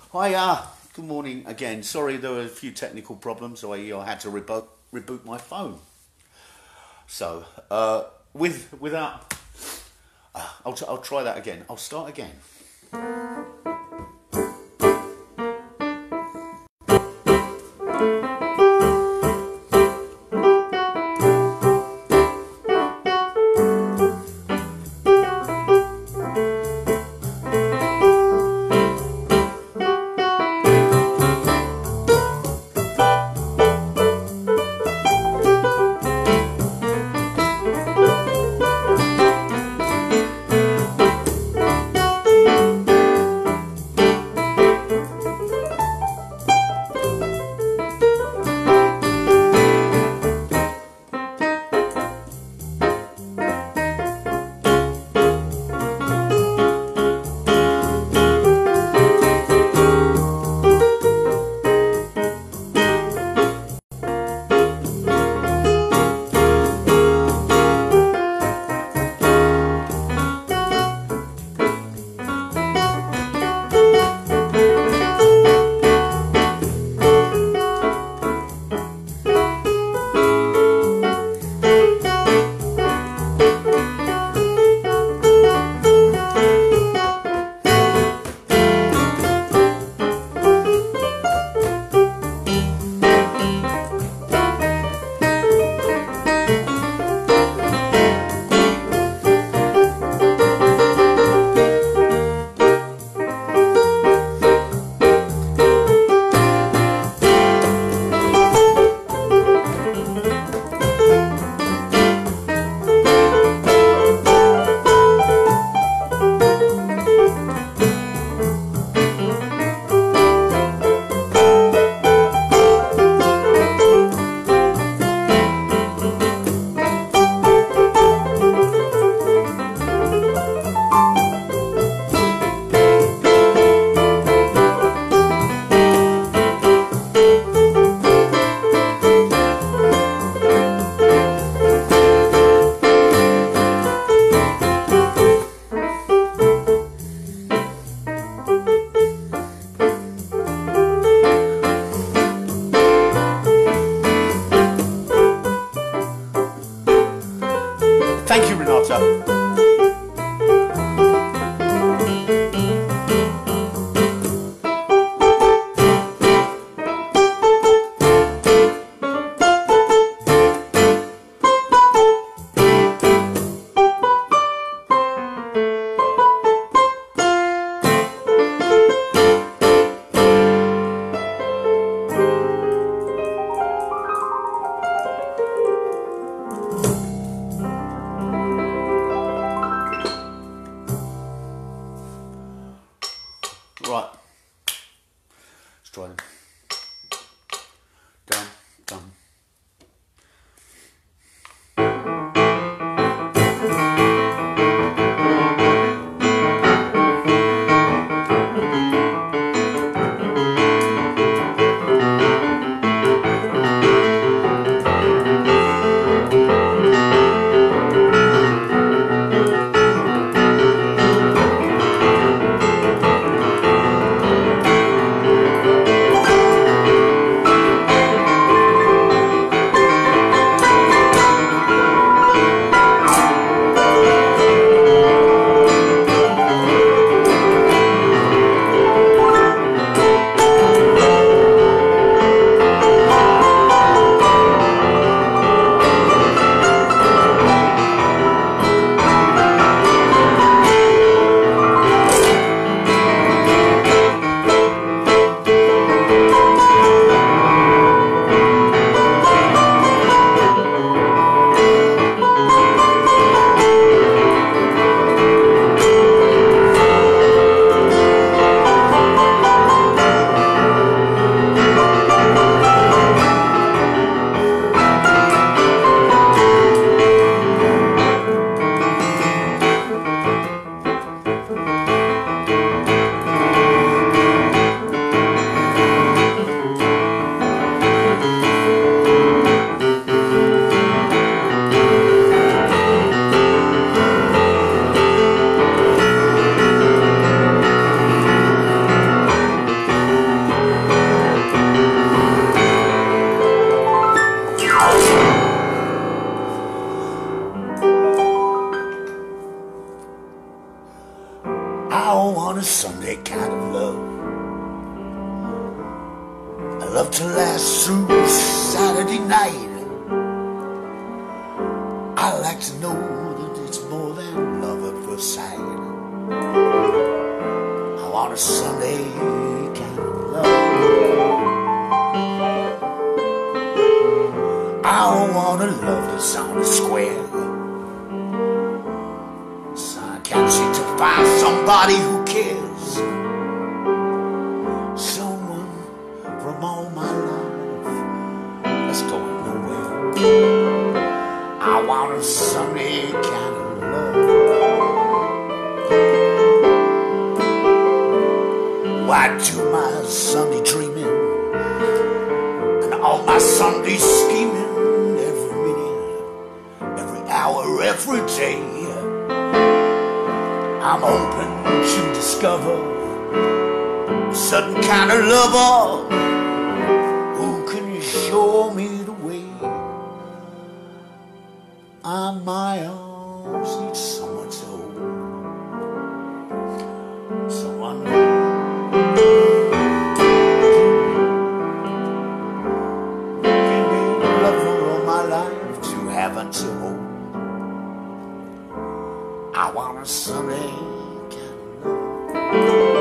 Hi, good morning again. Sorry, there were a few technical problems, so I had to reboot my phone. So, without, I'll try that again. I'll start again. Thank you, Renata. Right, let's try them. Done. kind of love. I love to last through Saturday night. I like to know that it's more than love at first sight. I want a Sunday kind of love. I want a love that's on the square. So I can't seem to find somebody who cares. Someone from all my life that's going nowhere. I want a Sunday kind of love. Why do my Sunday dreaming and all my Sunday scheming every minute, every hour, every day? I'm hoping to discover a certain kind of lover who can show me the way. My arms need someone to hold, someone give me love for all my life to have and to hold. I want a Sunday kind of love.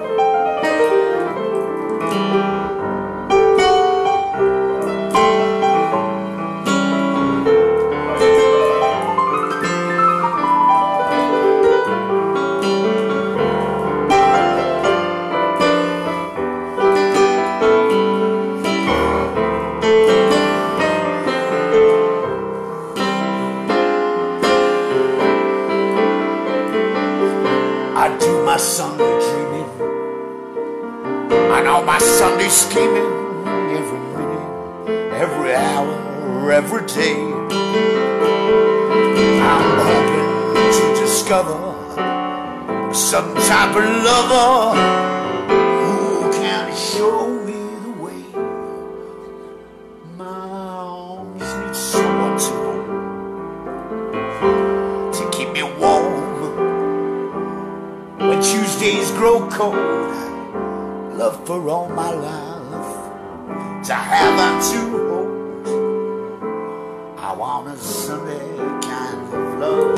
I do my Sunday dreaming and all my Sunday scheming every minute, every hour, every day. I'm hoping to discover some type of lover who can show me the way. My arms need someone to hold, to keep me warm when Tuesdays grow cold. Love for all my life to have and to hold. I want a Sunday kind of love.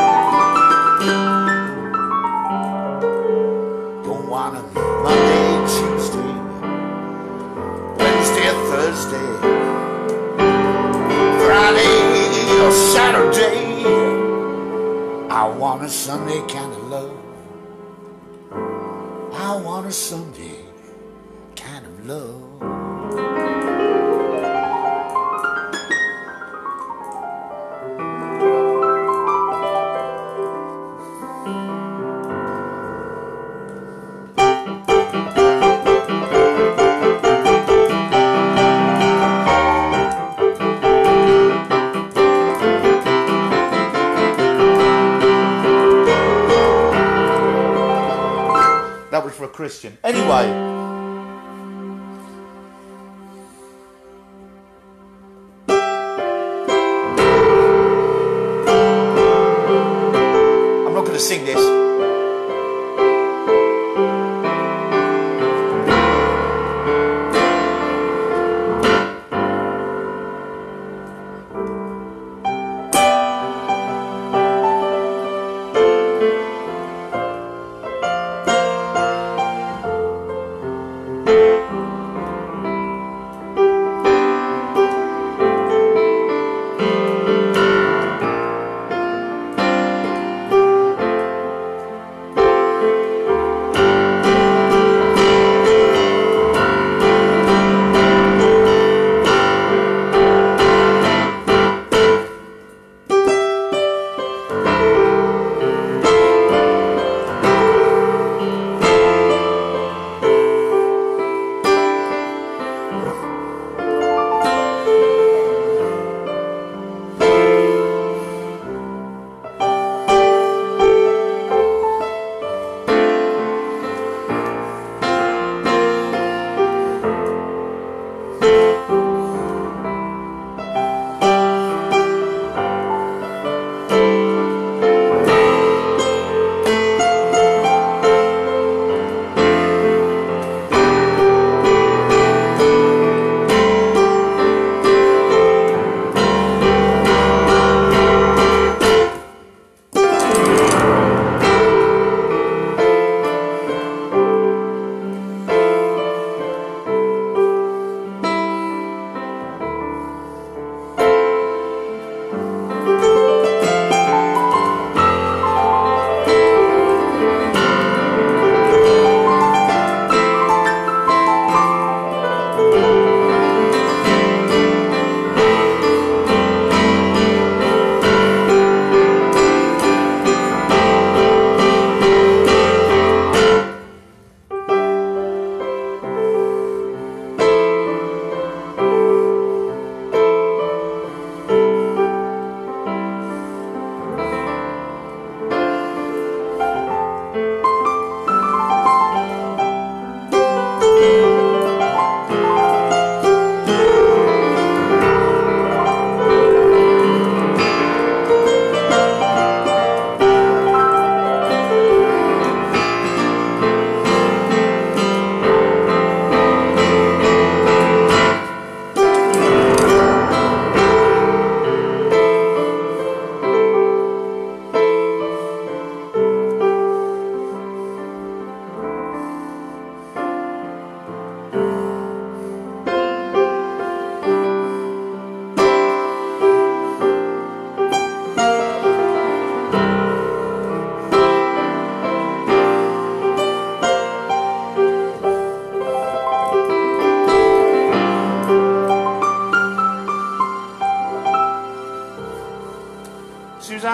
Don't want a Monday, Tuesday, Wednesday or Thursday, Friday or Saturday. I want a Sunday kind of love. I want a Sunday kind of love. That was for a Christian. Anyway. I'm not going to sing this.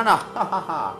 banana. Ha ha ha.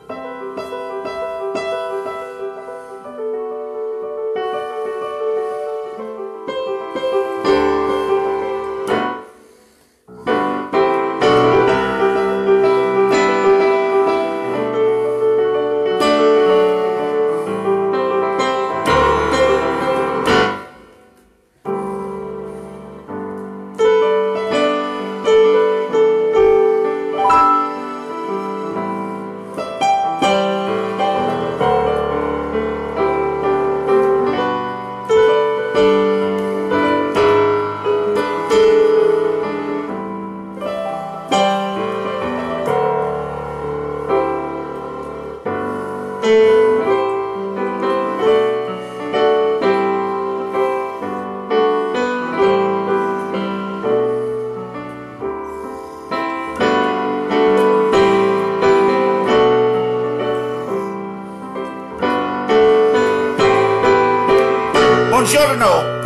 Buongiorno.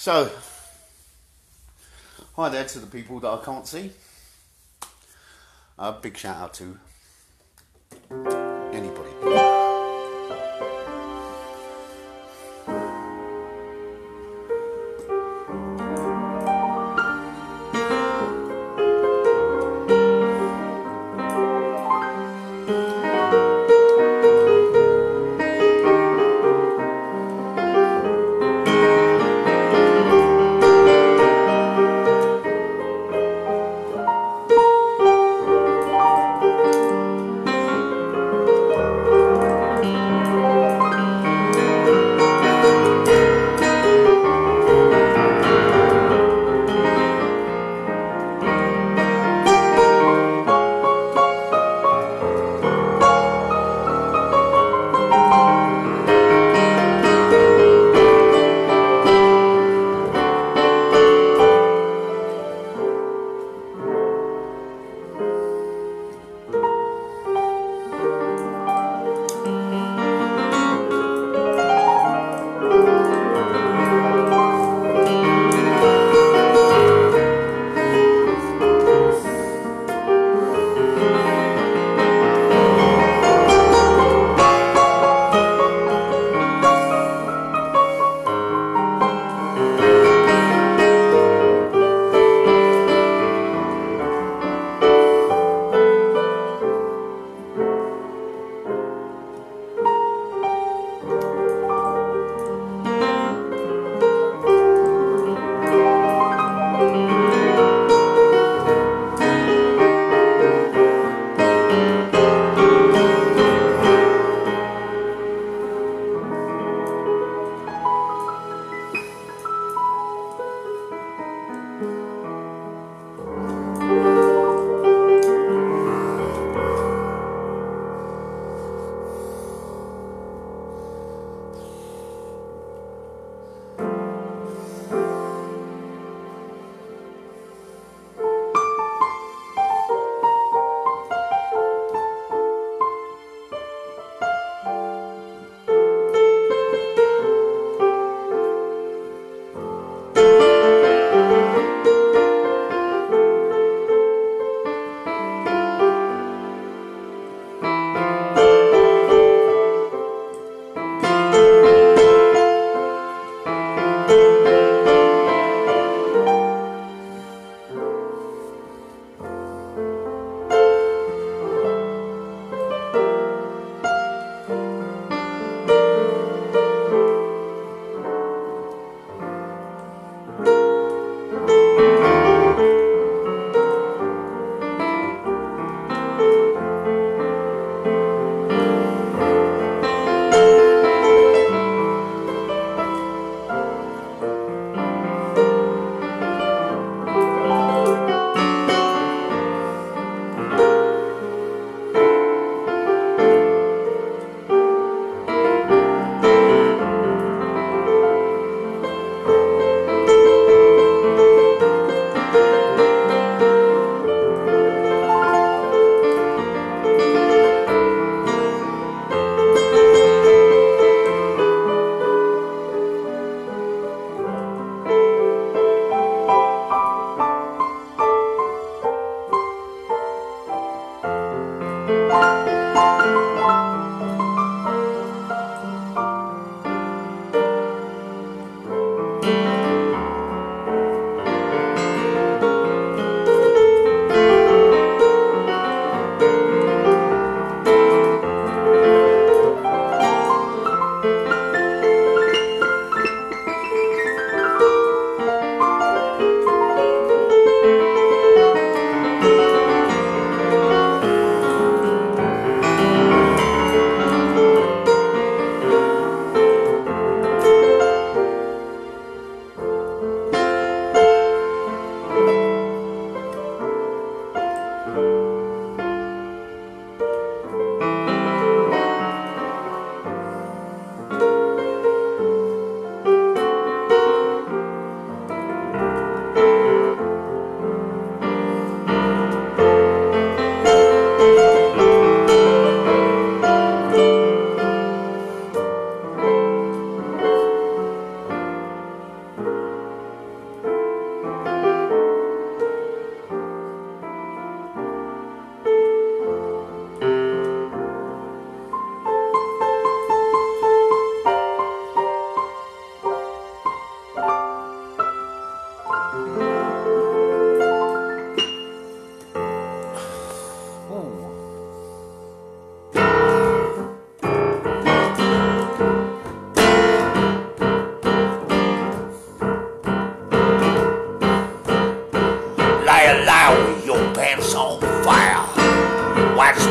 So, hi there to the people that I can't see. A big shout out to anybody.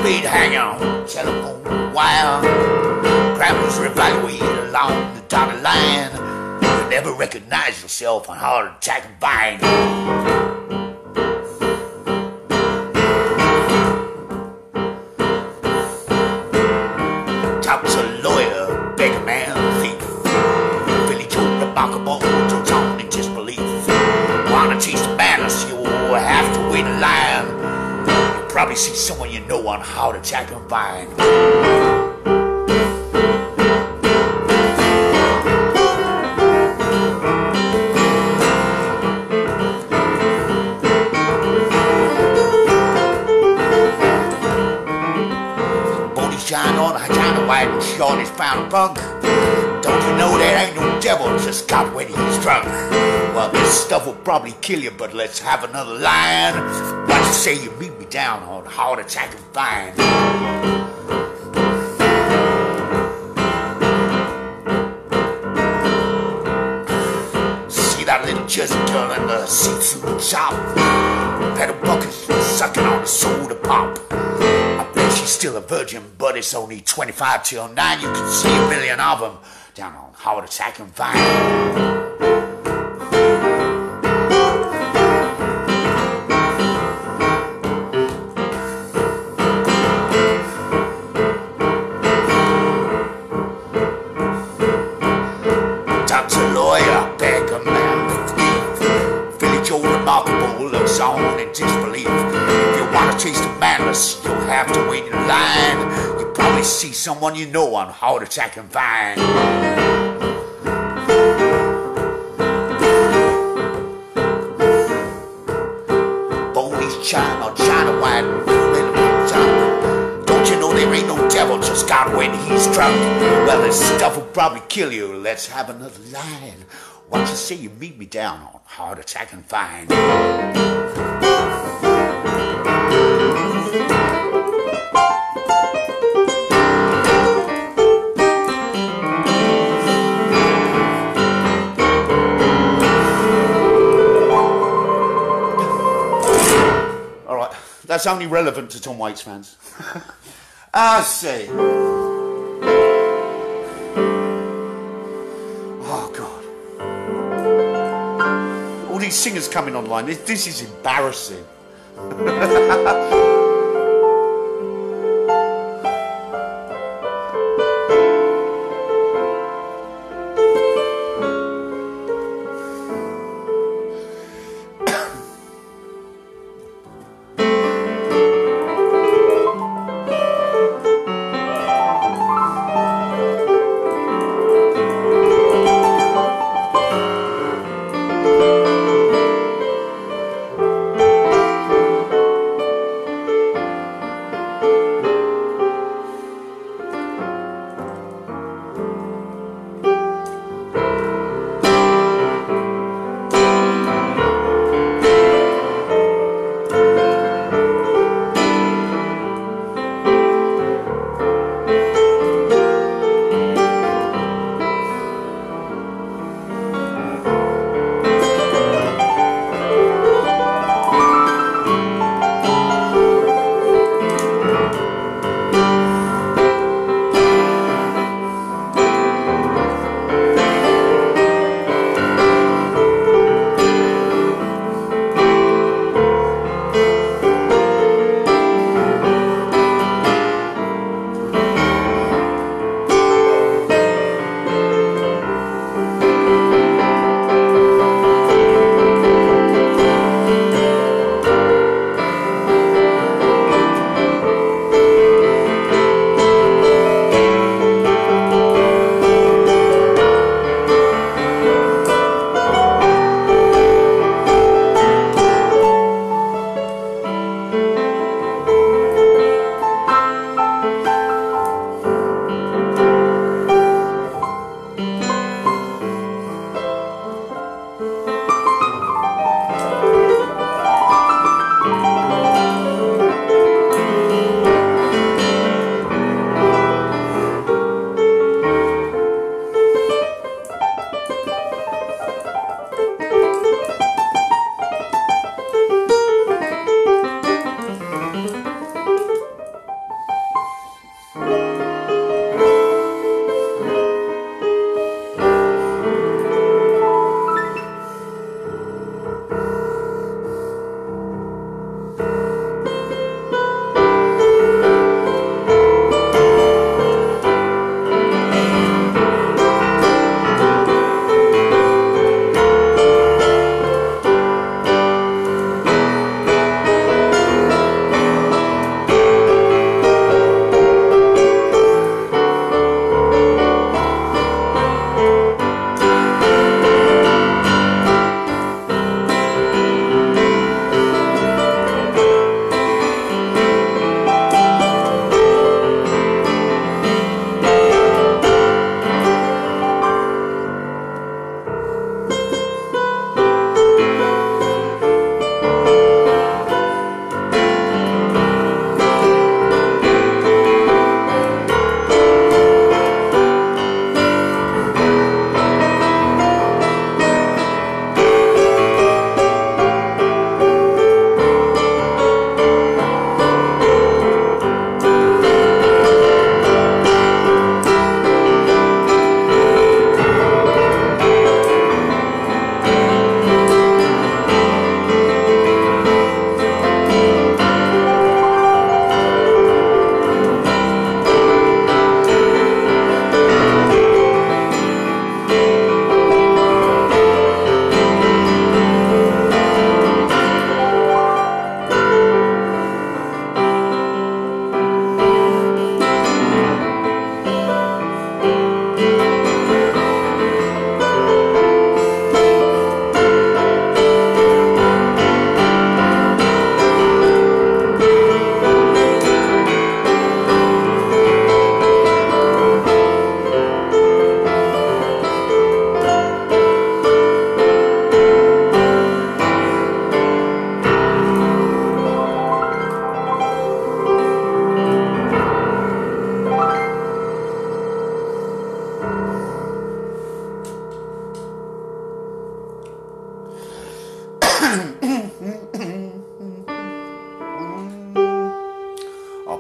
been hanging on the telephone wire. Grandma's reevaluated along the dotted line. You never recognize yourself on heart attack and vine. Talks a lawyer, beggar man, thief. Billy Joe remarkable, Joe Tom in disbelief. Wanna teach the manners, you'll have to wait in line. You'll probably see someone you know on heart attack and vine. Shine on a kind of white and short is found punk. Don't you know there ain't no devil just got when he's drunk? Well, this stuff will probably kill you, but let's have another line. Why don't you say you meet me down on heart attack and vine? See that little Jersey girl in the see-through top? Pedal buckets sucking on a soda pop. She's still a virgin, but it's only 25 till 9. You can see a million of them down on heart attack and vine. Doctor, lawyer, beggar, man, thief. Billy Joe remarkable looks on in disbelief. If you want to chase the madness, you'll have to wait in line. You probably see someone you know on heart attack and vine. Boney's China, China wine, don't you know there ain't no devil just got when he's drunk? Well, this stuff will probably kill you. Let's have another line. Why don't you say you meet me down on heart attack and vine? That's only relevant to Tom Waits fans. I see. Oh, God. All these singers coming online. This is embarrassing.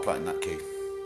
play in that key.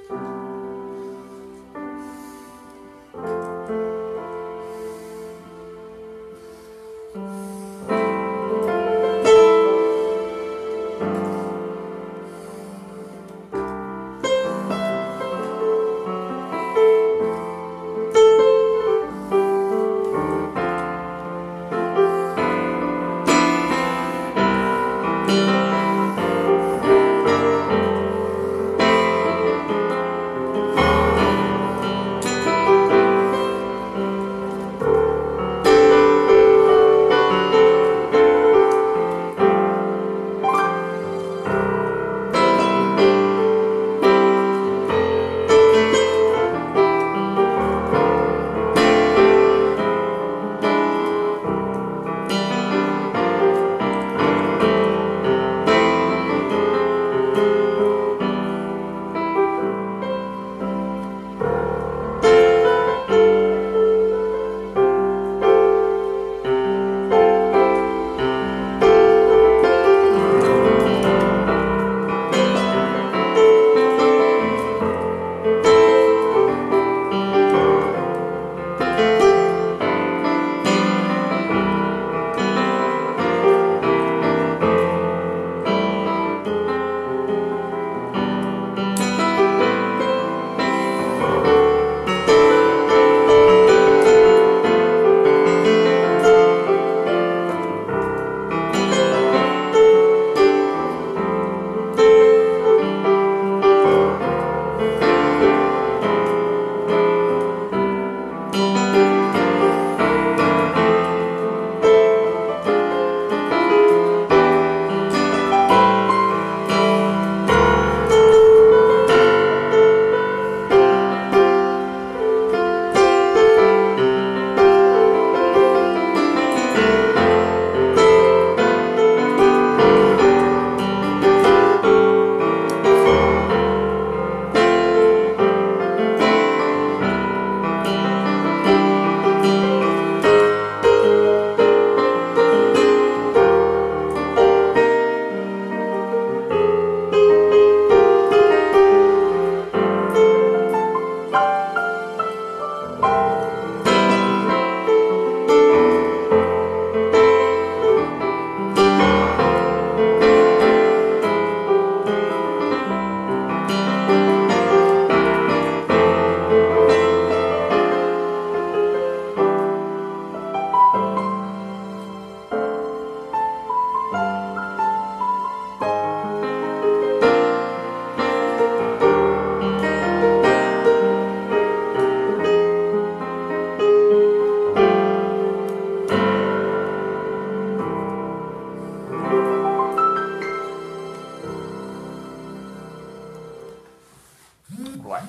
Right.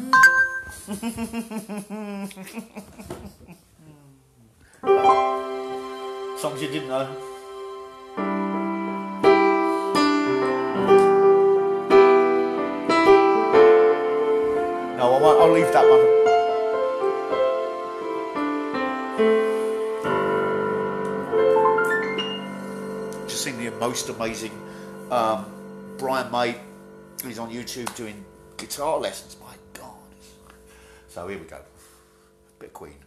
Songs you didn't know. No, I'll leave that one. Just seen the most amazing Brian May. He's on YouTube doing guitar lessons. My God. So here we go. Bit of Queen.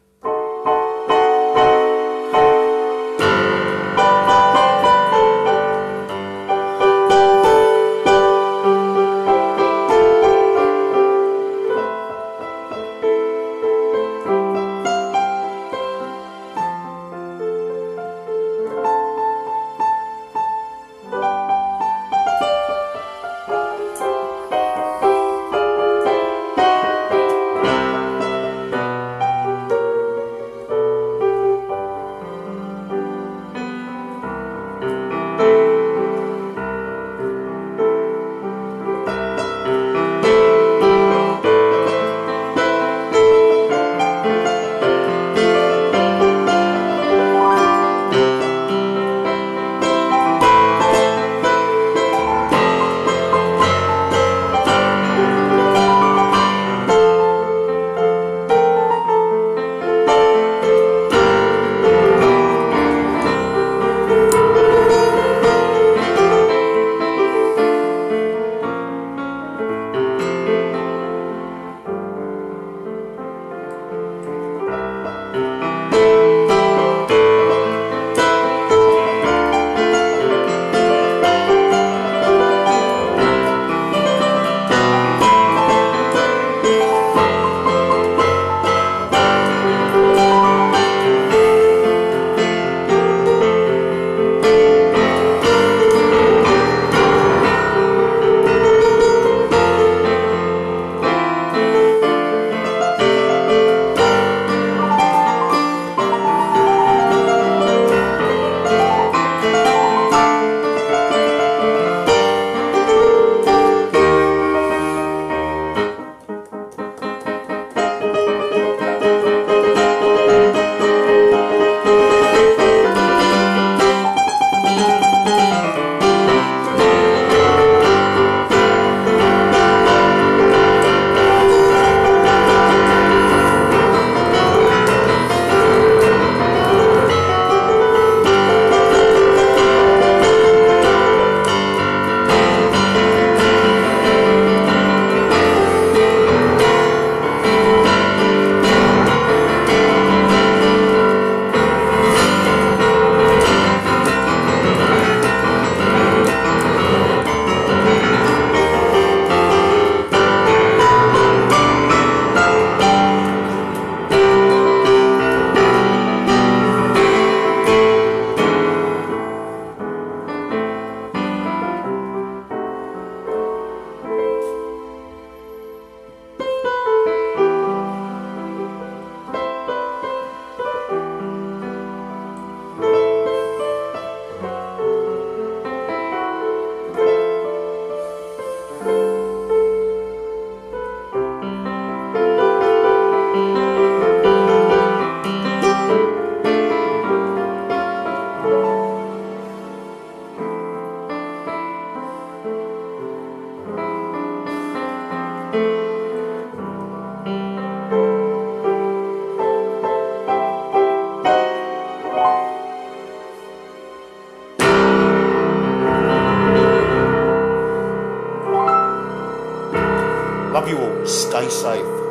Love you all. Stay safe.